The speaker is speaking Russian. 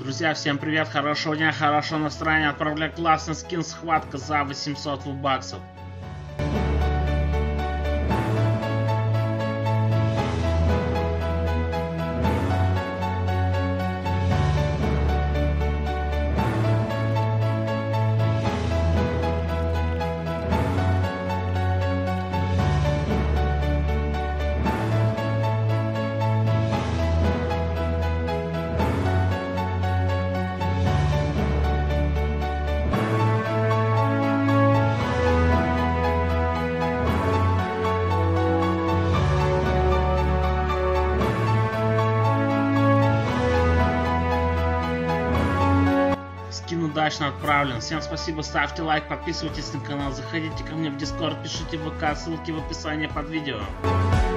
Друзья, всем привет, хорошего дня, хорошего настроения. Отправляю классный скин, схватка за 800 баксов. Скин удачно отправлен. Всем спасибо, ставьте лайк, подписывайтесь на канал, заходите ко мне в Discord, пишите в ВК, ссылки в описании под видео.